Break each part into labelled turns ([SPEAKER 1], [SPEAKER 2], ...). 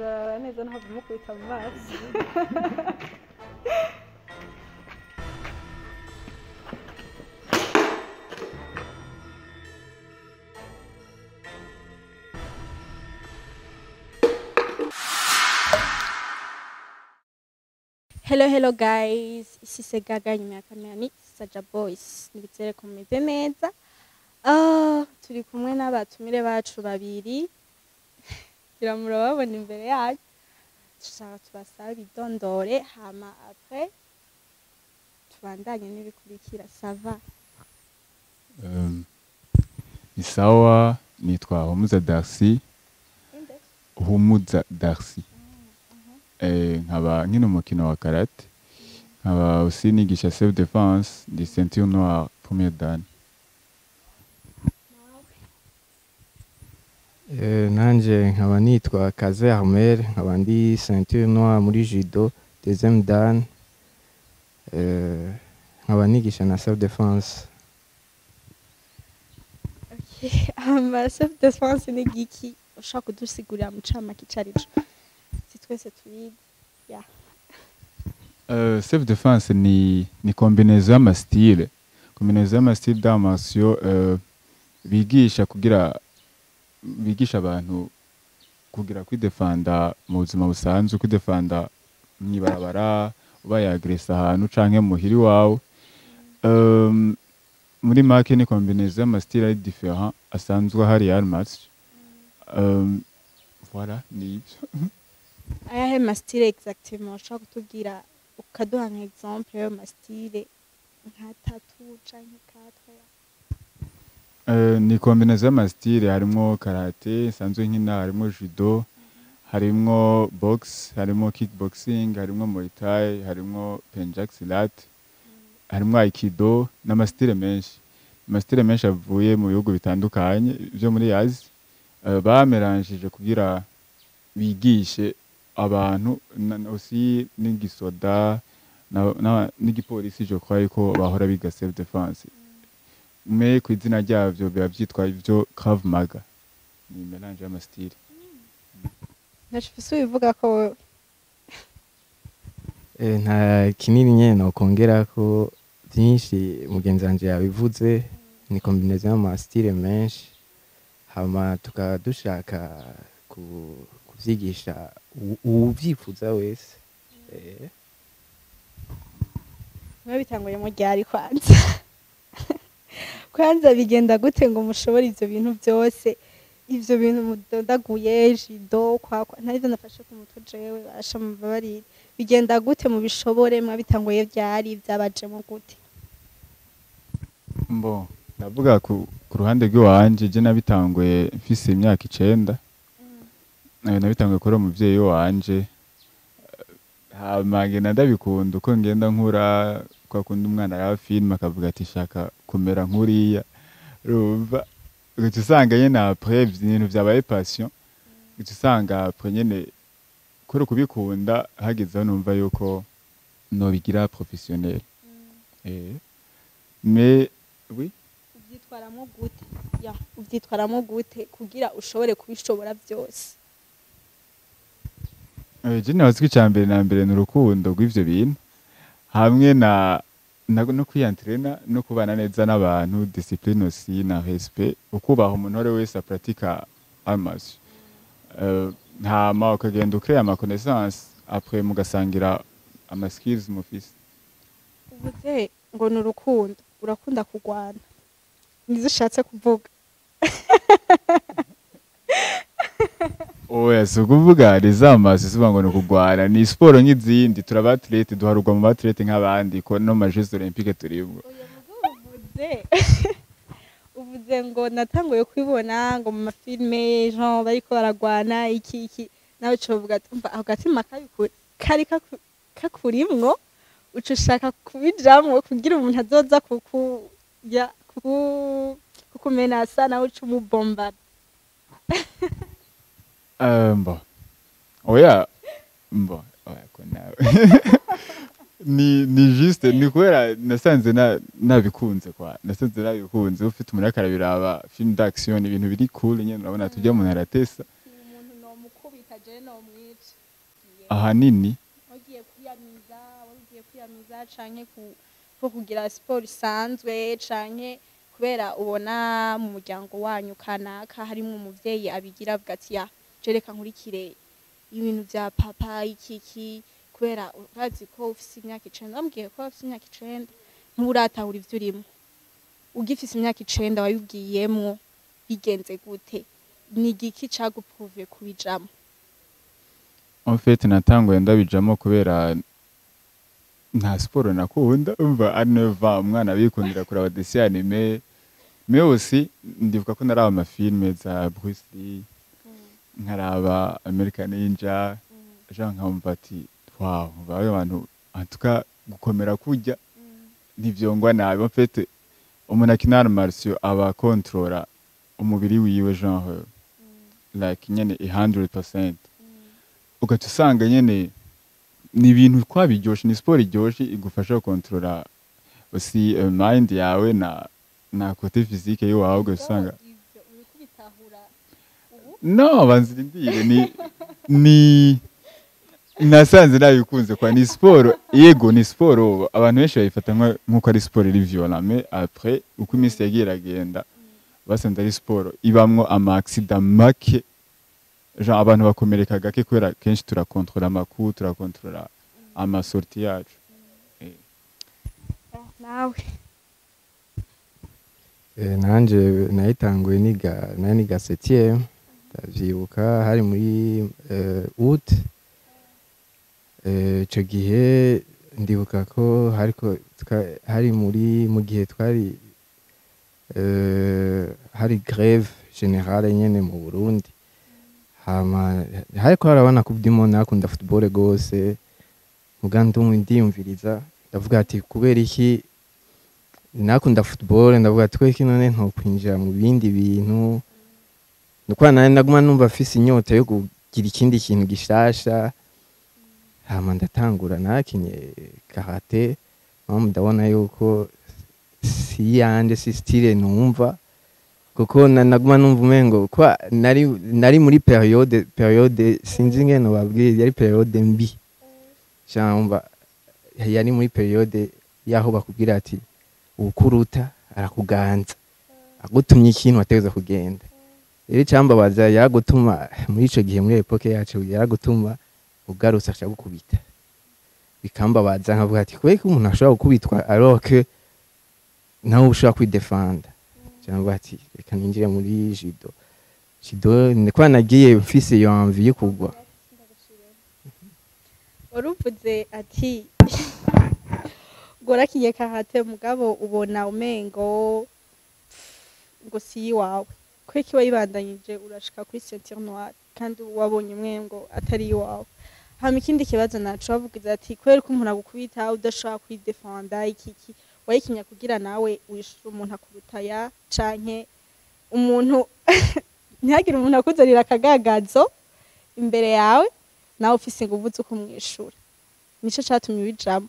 [SPEAKER 1] murara neza ntabwo mukubita mu maso. Hello guys, ici c'est Gaga nyuma ya kamera ni Saja Boys. Nibizere ko mumeze neza. Turi kumwe n'abatumire bacu babiri. Kira murababona imbere yacu. Dushaka tubasaba bidondore hama après tubandanye n'ibikurikira. Sava.
[SPEAKER 2] Isawa nitwa Humuza Darcy. Humuza Darcy. Nkaba nkina umukino wa karate, nkaba aussi nigisha self defense di ceinture noire première dan.
[SPEAKER 3] Nanje nkaba nitwa Kaze Armel, nkaba ndi ceinture noire muri judo deuxième dan, nkaba nigisha na self defense.
[SPEAKER 1] Okay, self defense ni giki? Ushaka kudusigurira mu camake icarico? Twese tubizi.
[SPEAKER 2] Self defense ni combinaison y'amastyle. Combinaison y'amastyle d'arts bigisha bigisha abantu kugira kwidefanda mu buzima busanzwe, kwidefanda mwibarabara, ubaye agressa ahantu canke muhiri wawe. Muri make ni combinaison y'amastyle ari différent asanzwe hari arts. Voilà, ni
[SPEAKER 1] ayahe mastyle exactement ushaka kutubwira ukaduha nka exemple yo mastyle nka tattoo canke quatre?
[SPEAKER 2] Ni combinaison y'amastyle, harimo karate sanzwe nkina, harimo judo, harimo box, harimo kickboxing, harimo muay thai, harimo penjak silat, harimo aikido n'amastyle menshi. Amastyle menshi avuye mu bihugu bitandukanye byo muri Asia, bameranjije kugira bigishe abantu aussi n'igisoda n'igipolisi. Je crois ko bahora biga self defense, mais ku izina ryavyo biba vyitwa ivyo Krav Maga. Ni mélange y'amastyle.
[SPEAKER 1] Nashifise ubivuga ko
[SPEAKER 3] Nta kinini nyene nokongera ko byinshi mugenzi wanje yabivuze. Ni combinaison y'amastyle menshi, hama tukadushaka kuvyigisha uwuvyifuza wese.
[SPEAKER 1] Mwabitanguye mu ryari kwanza? Kwanza bigenda gute ngo mushobore ivyo bintu byose? Ivyo bintu mudodaguye judo kwakwa ntavyo nafashe ku mutwe jewe basha mu babiri. Bigenda gute mu bishobore? Mwabitanguye byari byabajemo gute?
[SPEAKER 2] Mbo ndavuga ku ruhande rw'iwanje, je nabitanguye mfise imyaka 9. Nabitanguye kuri umuvyeyi wanje. Hama ngenda ndabikunda uko ngenda nkura, kwa kundi umwana ya film akavuga ati shaka kumera nkuriya. Rumva ugasanga nyene après ibintu vyabaye passion, ugasanga après nyene kuri kubikunda hagezeho numva yuko no bigira professionnel. Mais oui,
[SPEAKER 1] uvyitwaramo gute? Uvyitwaramo gute kugira ushobore kubishobora byose?
[SPEAKER 2] Je nazwi cyambere na mbere n'urukundo rw'ivyo bintu, hamwe no kwiyantrena no kubana neza n'abantu, discipline aussi na respect, ukubaha umuntu wese wese apratika arts. Hama ukagenda ukrea ama connaissance, après mugasangira ama skills mufise.
[SPEAKER 1] Uvuze ngo n'urukundo, urakunda kugwana? Nizo ushatse kuvuga?
[SPEAKER 2] Oya, so kuvuga rezamasi suba ngo nukugwana, ni sport nk'izindi, turaba athlete, duharugwa mu athlete nk'abandi ko no ma Jeux Olympiques turibwo.
[SPEAKER 1] Uvuze ngo natanguye kwibona ngo mu mafilme genre bariko baragwana iki nawe covuga tumva aho gatima kari kakurimwo, uco ushaka kubijamwo kugira umuntu azoza kukumenasa nawe uca umubomba.
[SPEAKER 2] Oya ko nawe ni juste ni kubera nasanze nabikunze kwa nasanze nabikunze ufite umuntu akarabiraba film d'action, ibintu biri cool nyene urabona tujya mu naratesa
[SPEAKER 1] umuntu no mukubita je no mwica
[SPEAKER 2] ahanini
[SPEAKER 1] ugiye kwiyamiza canke ko kugira sport isanzwe canke kubera ubona mu muryango wanyu kanaka harimo umuvyeyi abigira avuga ati ya jereka nkurikire ibintu vya papa ikiki kubera urazi ko ufise imyaka 9 bambwiye ko ufise imyaka 9 nturatahura ivyo urimo ugifise imyaka 9 wayubwiyemwo bigenze gute ni igiki cagupruve kubijamo
[SPEAKER 2] en fait natanguye ndabijamo kubera nta sport nakunda umva ari 9 ans umwana bikundira kuraba dessin animé mais aussi ndivuga ko naraba amafilme za Bruce Lee nkaraba American Ninja jean nkamva ati wow bayo abantu antuka gukomera kujya ntivyongwa nabi en fait umuntu akina martial aba controller umubiri wiwe genre like nyene 100% ugaca usanga nyene ni ibintu twabiryoshe ni sport iryoshe igufasha controller aussi mind yawe na côté physique yawe ugasanga no banzirindire ni nasanze nabikunze kwa ni sport yego ni sport abantu benshi bayifata nkuko ari sport iri violent mais après uko iminsi yagiye iragenda basanze ari sport ibamwo ama accident make genre abantu bakomereka gake kubera kenshi turakontrola amakuru turakontrola amasorti yacu
[SPEAKER 1] nawe
[SPEAKER 3] nanje nayitanguye niga 7e ndavyibuka hari muri août ico gihe ndibuka ko hari mu gihe twari hari grève générale nyene mu Burundi hama hariko harabana kubyimo nakunda football gose mugandu ndiyumviriza ndavuga ati kubera iki nakunda football ndavuga ati kweki none nto kwinjira mu bindi bintu nuko naguma numva afise inyota yo kugira ikindi kintu gishasha hama ndatangura nakinye karate ndabona yuko si yande si style numva kuko naguma numva umengo kwa nari muri periode sinzi ngene babwiye yari periode mbi cyangwa yari muri periode yaho bakubwira ati ukuruta arakuganza agutumye ikintu ateza kugenda rero cyambabaza yagutuma muri ico gihe muri epoke yacu yagutuma ugarutse acha gukubita bikambabaza nkavuga ati kweki umuntu ashobora gukubitwa alors que nawe ushobora kwidefenda cyangwa ati reka ninjire muri judo niko nagiye mfise iyo envie yo kugwa
[SPEAKER 1] waruvuze ati gorakiye karate mugabo ubona umengo ngo si wawe kweki wayibandanyije urashika kuri ceinture noire kandi wabonye umwengo atari iwawe hama ikindi kibazo naco bavugiza ati kweri ko umuntu agukubita udashobora kwidefenda ikiki wayikinya kugira nawe wishura umuntu akurutaya canke umuntu ntihagire umuntu akuzanira akagagazo imbere yawe nawe ufise inguvu zo kumwishura nico catumye bijamo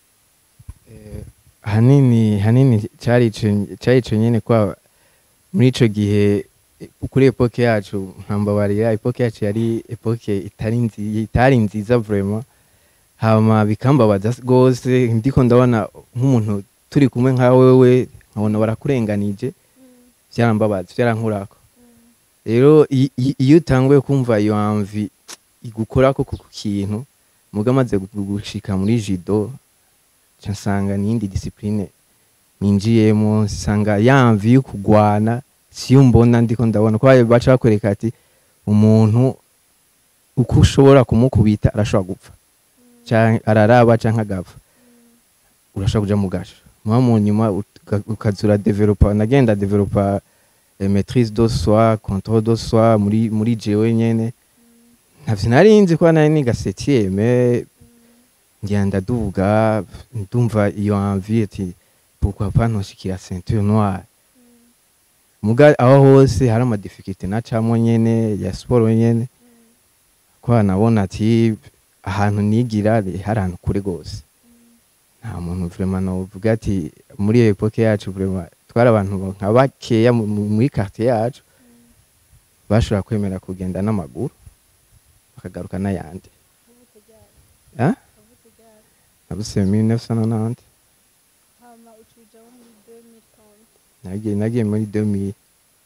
[SPEAKER 3] hanini cari nyene kwa muri ico gihe kuri epoke yacu nkambabarira epoke yacu yari epoke itari nziza vraiment hama bikambabaza gose ndiko ndabona nk'umuntu turi kumwe nka wewe nkabona barakurenganije byarambabaza byarankurako rero iyo utanguye kumva iyo envie igukorako ku kintu mugamaze gushika muri judo nsanga nindi discipline ninjiyemo nsanga yamvi yo kugwana siyo mbona ndiko ndabona ko baca bakwereka ati umuntu uko ushobora kumukubita arashobora gupfa cyangwa araraba cyangwa agapfa urashobora kuja mu gasho mu nyuma ukazura developer nagenda developer maîtrise de soi contrôle de soi muri jewe nyene ntavyo narinzi ko nari niga 7e ngenda duvuga ndumva iyo envie ati pourquoi pas noshikira ceinture noire muga aho hose hari ama difficulté nacamo nyene ya sport nyene kwa nabona ati ahantu nigira hari ahantu kure gose nta muntu vraiment novuga ati muri epoke yacu vraiment twara abantu nka bakeya muri quartier yacu bashobora kwemera kugenda n'amaguru bakagaruka n'ayandi Hein? Nabuse 1990.
[SPEAKER 1] hama ucujaho muri 2030
[SPEAKER 3] Nagiye muri 2000.
[SPEAKER 1] muri 2000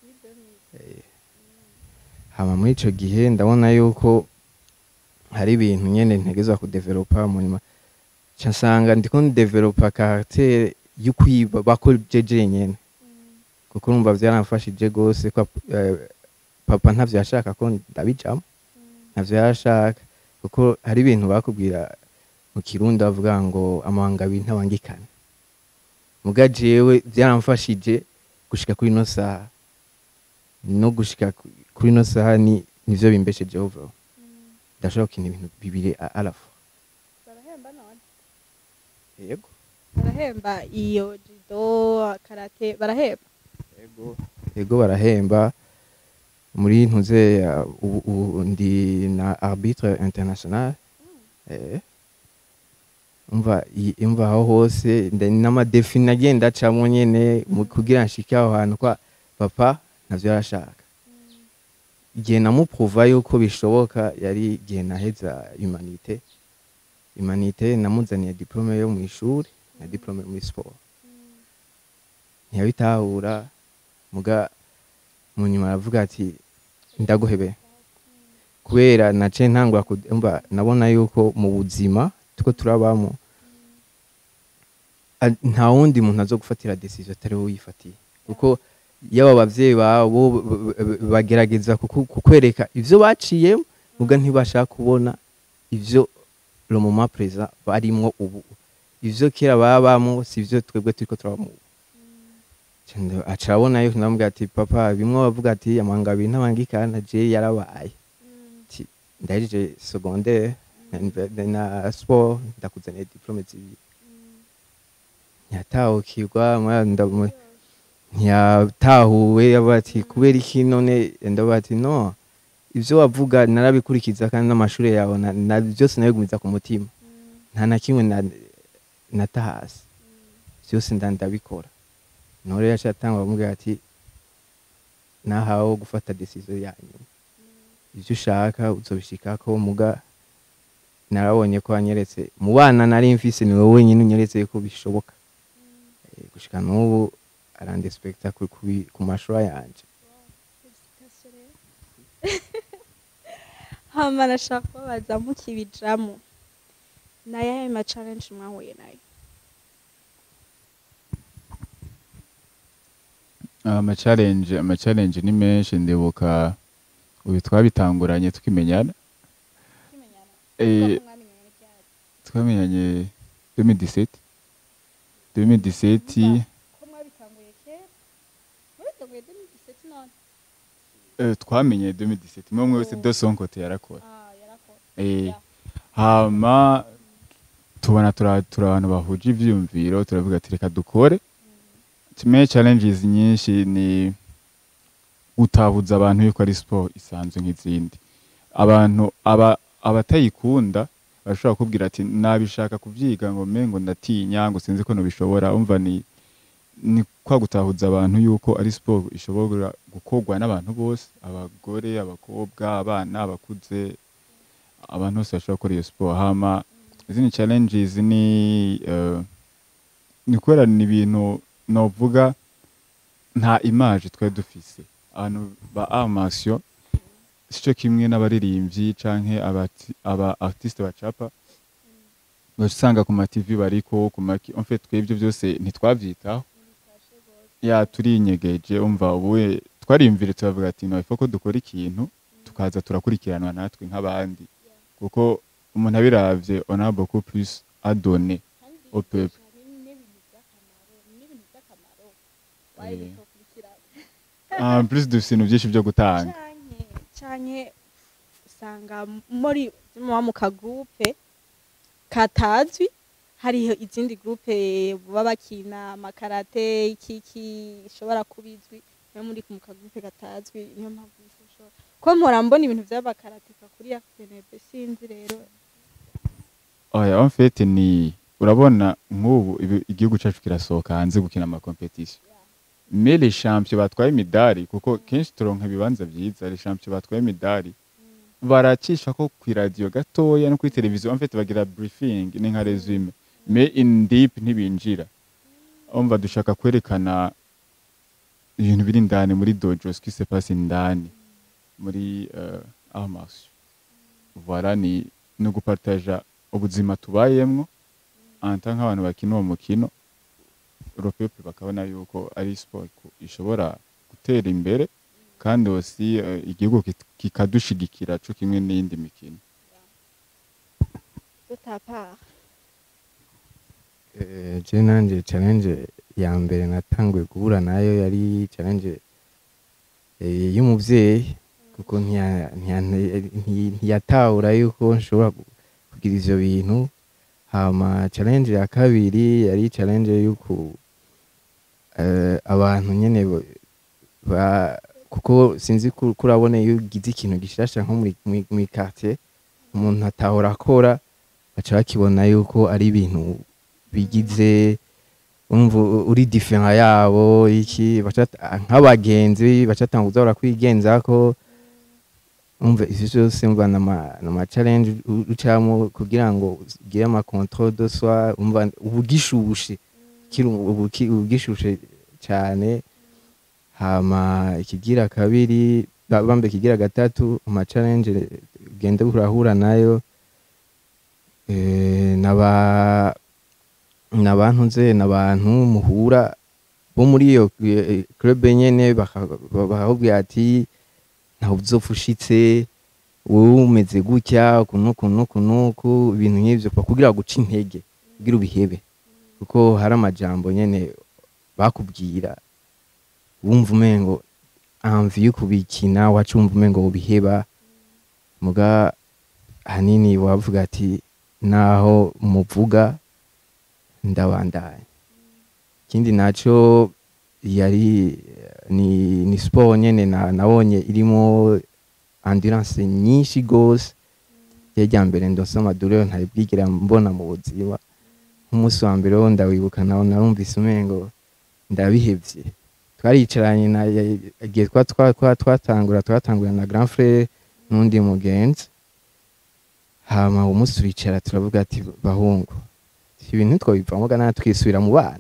[SPEAKER 3] Hama muri ico gihe ndabona yuko hari ibintu nyene ntegezwa kudevelopa mu nyuma. Nsanga ndiko ndevelopa caractère y'ukwiba bakojeje nyene. Kuko urumva vyaramfashije gose ko papa ntavyo yashaka ko ndabijamo. Ntavyo yashaka kuko hari ibintu bakubwira mu Kirundi bavuga ngo amanga bintabangikana. Muga jewe vyaramfashije gushika kuri no saha. No gushika kuri no saha nivyo bimbesheje over. Ndashaka kintu ibintu bibiri alafu.
[SPEAKER 1] barahemba none
[SPEAKER 3] Yego.
[SPEAKER 1] barahemba iyo judo karate barahemba
[SPEAKER 3] Yego barahemba muri ntuze ndi na arbitre international. Umva aho hose n'amadefi nagenda acamo nyene kugira nshike aho hantu kwa papa navyo yarashaka. Igihe namupruva yuko bishoboka yari igihe naheza humanité namuzaniye diplome yo mu ishuri na diplome muri sport. Ntiyabitahura muga mu nyuma aravuga ati ndaguhebe kubera nace ntangwa kumva nabona yuko mu buzima tuko turabamo nta wundi muntu azo gufatira decision atari we yifatiye kuko yaba abavyeyi babo bagerageza kukwereka ivyo baciye muga ntibashaka kubona ivyo le moment présent barimwo ubu ivyo kera babamo sivyo twebwe turiko turabamo. Acabona yuko ndamubwira ati papa bimwe bavuga ati amanga bintabangikana je yarabaye. Ndahejeje secondaire na sport ndakuzaniye diplome zibiri. Nyatahukirwa ntiyatahuwe yabati kubera iki none ndabati no ivyo wavuga narabikurikiza kandi n'amashuri yawe na byose nabigumiza ku mutima nta na kimwe natahasi byose ndabikora. Nore yacatanga bamubwira ati nahawe gufata decision yanyu ivyo ushaka uzobishikako muga narabonye ko anyeretse mu bana nari mfise ni wowe wenyine unyeretse ko bishoboka. Gushika n'ubu arandespecta ku mashura yanje.
[SPEAKER 1] hama nashaka kubaza mukibijamo nayahe ma challenge mwahuye nayo?
[SPEAKER 2] ama challenge ni menshi ndibuka ubu twabitanguranye tukimenyana. Twamenyanye 2017
[SPEAKER 1] ko mwabitanguye kera mwabitanguye 2017 none
[SPEAKER 2] twamenye 2017 umwe wese de son côté yarakora.
[SPEAKER 1] yarakora
[SPEAKER 2] Hama tubona turi abantu bahuje ivyumviro turavuga ati reka dukore. Tumenye challenges nyinshi ni utabuza abantu yuko ari sport isanzwe nk'izindi. Abantu abatayikunda bashobora kubwira ati nabishaka kuvyiga ngo mengo ndatinya ngo sinzi ko no bishobora. Umva ni kwa gutahuza abantu yuko ari sport ishobora gukorwa n'abantu bose, abagore, abakobwa, abana, abakuze, abantu bose bashobora gukora iyo sport. Hama izindi challenges ni kubera ni ibintu novuga nta image twe dufise abantu ba armation sico kimwe n'abaririmbyi canke aba artiste bacapa usanga ku ma TV bariko ku maki en fait twebwe byose ntitwavyitaho ya turinyegeje. Umva ubuye twarimvire tubavuga ati no ifoko dukora ikintu tukaza turakurikiranwa natwe nk'abandi kuko umuntu abiravye on a beaucoup plus à donner au peuple. Plus dufise ibintu byinshi byo gutanga
[SPEAKER 1] canke usanga muri mu kagroupe katazwi hariho izindi groupe baba bakina amakarate iki ishobora kubizwi no muri mu kagroupe katazwi niyo mpamvu bishobora ko mpora mbona ibintu by'abakarate kuri ya FNB sinzi rero.
[SPEAKER 2] Oya en fait ni urabona nk'ubu igihugu cyacu kirasohoka hanze gukina ama competition. Mais les champions batwaye imidari kuko kenshi turonka ibibanza byiza les champions batwaye imidari baracisha ko ku radio gatoya no kuri televiziyo en fait bagira briefing ni nka resume mais in deep ntibinjira umva dushaka kwerekana ibintu biri indani muri dojo ce qui se passe indani muri arts martiaux voilà ni no gupartager ubuzima tubayemwo en tant nk'abantu bakina uwo mukino le peuple bakabona yuko ari sport ishobora gutera imbere kandi aussi igihugu kikadushigikira cyo kimwe n'indi mikino.
[SPEAKER 1] De ta part
[SPEAKER 3] je nanje challenge ya mbere natanguye guhura nayo yari challenge y'umuvyeyi kuko ntiyatahura yuko nshobora kugira ivyo bintu. Hama challenge ya kabiri yari challenge yuko abantu nyene kuko sinzi kurabone iyo ugize ikintu gishasha nko muri quartier umuntu atahora akora baca bakibona yuko ari ibintu bigize uri different yabo iki nk'abagenzi bacatanguza barakwigenza umva ivyo byose mva na challenge ucamo kugira ngo ugire ama control de soi umva ubugishushe ubugishushe cyane. Hama ikigira kabiri bambe kigira gatatu ama challenge genda urahura nayo n'abantu muhura bo muri iyo club nyene bakahubwira ati ntaho uzofushitse wowe umeze gutya kunuku ibintu nk'ivyo kugira guca intege kugira ubihebe kuko hari amajambo nyene bakubwira wumva umengo envie yo kubikina wacumva umengo ubiheba muga hanini wavuga ati naho muvuga ndabandanya. Ikindi naco yari ni sport nyene nabonye irimo endurance nyinshi gose yajya mbere ndose amadurero ntabwigira mbona mu buzima. Nk'umunsi wa mbere wo ndawibuka naho narumvise umengo ndabihevye. Twaricaranye na igihe twatangura na grand frère n'undi mugenzi. Hama umunsi turicara turavuga ati bahungu ibintu twabivamo gana twisubira mu bana.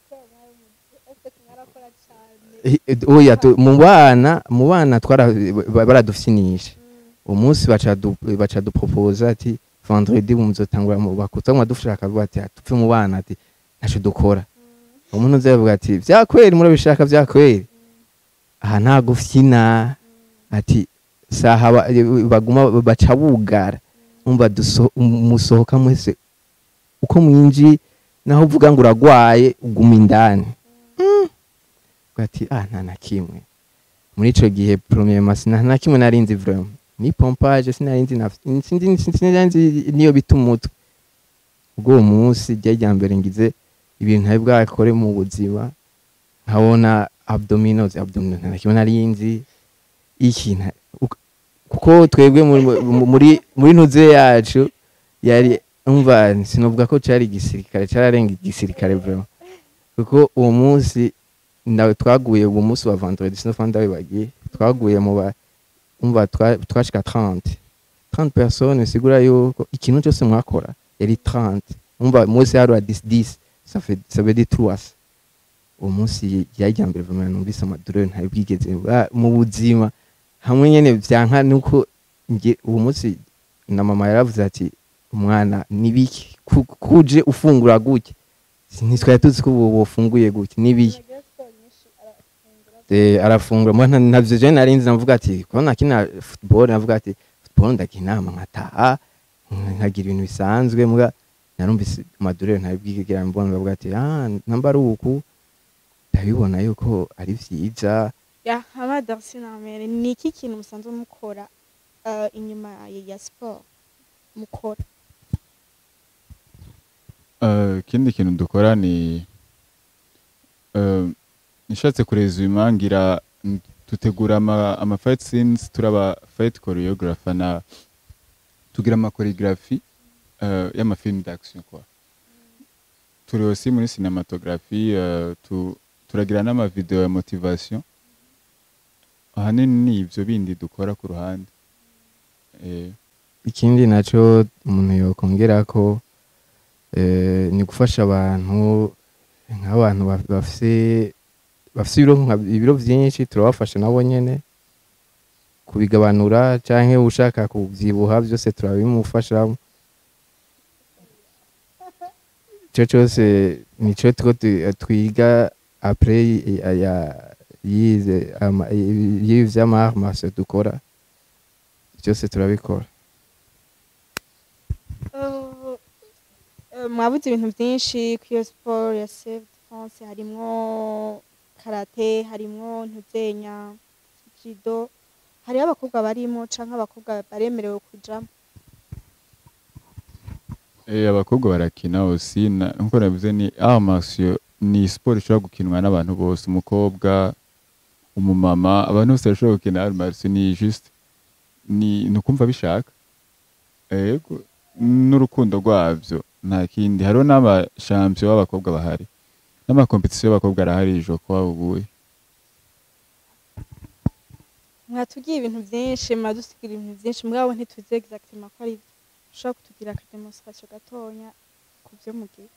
[SPEAKER 3] Oya mu bana baradufyinisha umunsi baca dupropose ati vendredi muzotangura mu bakutsa dushaka bati tupfe mu bana ati naco dukora. Umuntu uzavuga ati vyakweri murabishaka vyakweri aha nta gufyina ati saha baguma baca bugara umva musohoka mwese uko mwinji naho uvuga ngo uragwaye uguma indani. Ati nta na kimwe muri ico gihe premier match nta na kimwe narinzi vraiment ni pompage sinarinzi niyo bitumutwe. Ubwo munsi jya mbere ngize ibintu ntaye bwakore mu buzima nkabona abdominals nta kimwe narinzi iki kuko twebwe muri ntuze yacu yari umva sinovuga ko cyari igisirikare cyararenga igisirikare vraiment kuko uwo munsi ndawe twaguye uwo munsi wa vendredi sinofanda wibagiye twaguye mu umva twashika 30 personnes sigura yuko ikintu cyose mwakora yari 30 umva munsi yari 10 ça veut dire 3 uwo munsi yajya mbere vraiment numvise amadurero ntayo bwigeze mu buzima hamwe nyene vyanka nuko uwo munsi na mama yaravuze ati umwana nibiki kuje ufungura gutya ntitwari tuzi ko wofunguye gutya nibiki arafungura mwana navyo je narinzi navuga ati ko nakina football navuga ati football ndakinama nkataha nkagira ibintu bisanzwe muga narumvise amadurero ntabwigira mbona bavuga ati namba ruku ndabibona yuko ari vyiza
[SPEAKER 1] ya haba dansinamere ni iki kintu musanzwe mukora inyuma ya sport mukora
[SPEAKER 2] kindi kintu dukora ni nishatse kurezuma ngira tutegura ama fight scenes turaba fight choreographer na tugira ama choreography y'ama film d'action quoi. Turi aussi muri cinématographie turagira n'ama video ya motivation ahanini ivyo bindi dukora ku ruhande
[SPEAKER 3] ikindi naco umuntu yokongera ko ni gufasha abantu nk'abantu bafise ibiro vyinshi turabafasha nabo nyene kubigabanura canke ushaka kuvyibuha vyose turabimufasha. Ico cose nico twiga après yize amaarmase dukora byose turabikora.
[SPEAKER 1] Mwabuze ibintu byinshi kuri iyo siporo ya self defense, harimwo karate, harimwo ntuzenya judo, hariho abakobwa barimo canke abakobwa baremerewe kujamo?
[SPEAKER 2] Abakobwa barakina aussi nkuko navuze ni armation, ni sport ishobora gukinwa n'abantu bose, umukobwa, umumama, abantu bose bashobora gukina armation. Ni juste ni ukumva bishaka yego n'urukundo rwavyo, nta kindi. Hariho n'abashampion b'abakobwa bahari, n'amakompetisiyo y'abakobwa arahari jo kwa ubuye.
[SPEAKER 1] Mwatugiye ibintu byinshi, mwadusigira ibintu byinshi, mugabo ntituzi exactement ko ari ushobora kutugira ka demonstration gatonya ku byo mugiye.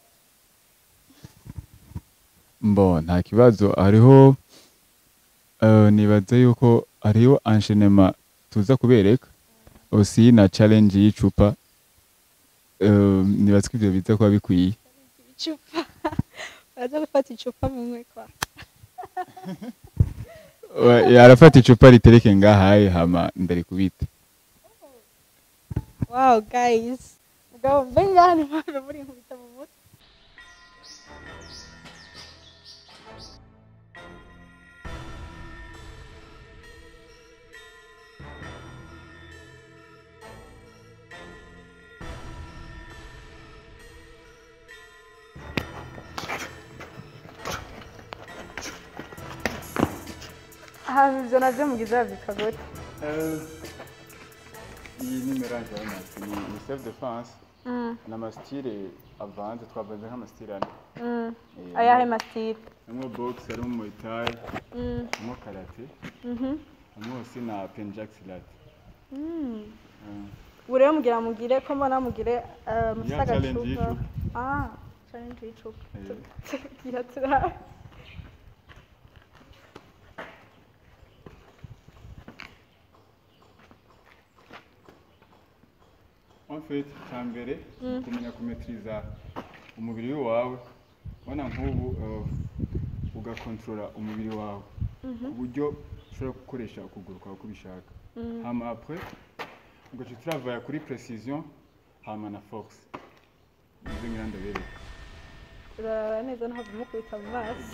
[SPEAKER 2] Nta kibazo. Hariho nibaza yuko hariho enchaînement tuza kubereka aussi na challenge y'icupa. Nibaza ko ivyo biza kuba bikwiye.
[SPEAKER 1] Icupa baza gufata icupa mu mwe kwa
[SPEAKER 2] arafata icupa ritereke ngahaye hama ndari kubita.
[SPEAKER 1] Wow guys, mugabo mbengani mpamvu muri nkubita mu mutwe. Ivyo navyo mugize bavyita gute?
[SPEAKER 2] Iyi ni melange ni self defense n'amastile avanze, twavanze nk'amastile ane.
[SPEAKER 1] Ayahe mastile?
[SPEAKER 2] Harimo box, harimo muay thai, harimo karate, harimo aussi na penjaxilat.
[SPEAKER 1] Urebe mugire ko mbona mugire musaga
[SPEAKER 2] challenge
[SPEAKER 1] chupa.
[SPEAKER 2] y'icupa.
[SPEAKER 1] Challenge y'icupa. Yatira.
[SPEAKER 2] En fait, cyambere kumenya kumetriza umubiri wawe, wana nk'ubu ugakontrola umubiri wawe uburyo ushobora gukoresha ukuguru kwawe uko ubishaka. Hama après ugaca travaya kuri precision hama na force. Ibyo ngira ndabereka.
[SPEAKER 1] Uraraba neza ntabwo mukubita mu maso.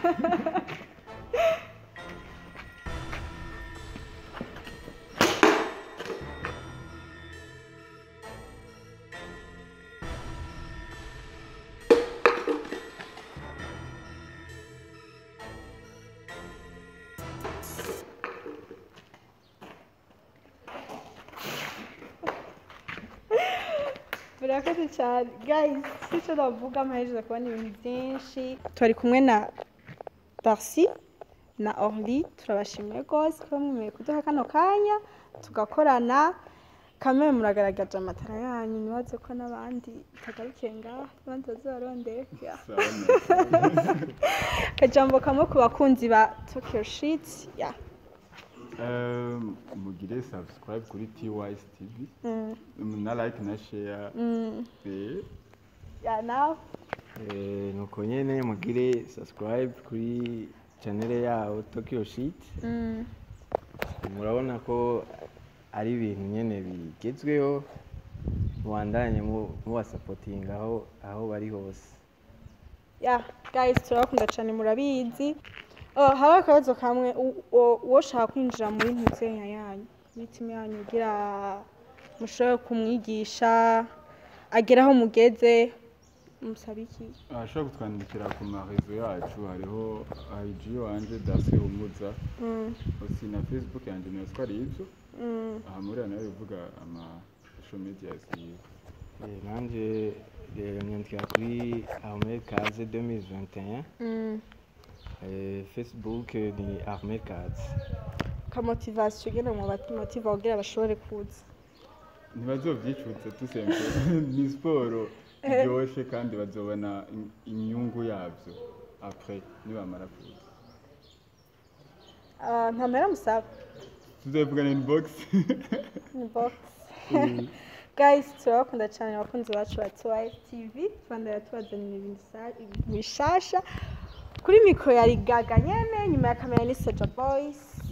[SPEAKER 1] Murakoze cyane guys, icyo navuga amaherezo kubona ibintu byinshi. Turi kumwe na Darcy na Orly, turabashimiye rwose ko mwemeye kuduha kano kanya tugakorana. Kamwe muragaragaje amatara yanyu, nibaze ko n'abandi tagarukiye ngaha, abandi bazabarondera. Kajambo kamwe ku bakunzi ba Tokyo Sheets.
[SPEAKER 2] Mugire subscribe kuri TYS TV, na like na share.
[SPEAKER 1] Nawe
[SPEAKER 3] nuko nyene mugire subscribe kuri channel yabo Tokyo Sheet. Murabona ko ari ibintu nyene bigezweho, mubandanye mubasupporting aho bari hose.
[SPEAKER 1] Guys, turabakunda cyane murabizi. Hari akabazo kamwe, woshaka kwinjira muri ntuzenya yanyu, muri timu yanyu, ugira mushobora kumwigisha ageraho mugeze, musaba iki?
[SPEAKER 2] Ashobora kutwandikira ku marezo yacu, hariho IG wanje Darcy Umuza, aussi na Facebook yanje nasiko ari ivyo. Aha muri nayo bivuga ama social media yiwe.
[SPEAKER 3] Nanje nyandikira kuri Ahmed Kaze 2021. Facebook ni Ahmed Kaze.
[SPEAKER 1] Ka motivation gena mu bati motiva kugira bashobore kuza.
[SPEAKER 2] ntibazovyicutse tusempe ni siporo iryoshe kandi bazobona inyungu yavyo après nibamara kuza
[SPEAKER 1] ntamera musaba
[SPEAKER 2] tuzovugana inbox
[SPEAKER 1] guys turabakunda cyane abakunzi bacu ba TYS TV twandara tubazanira ibintu bishasha kuri mikro yari Gaga nyene nyuma ya kamera ni Soja Boys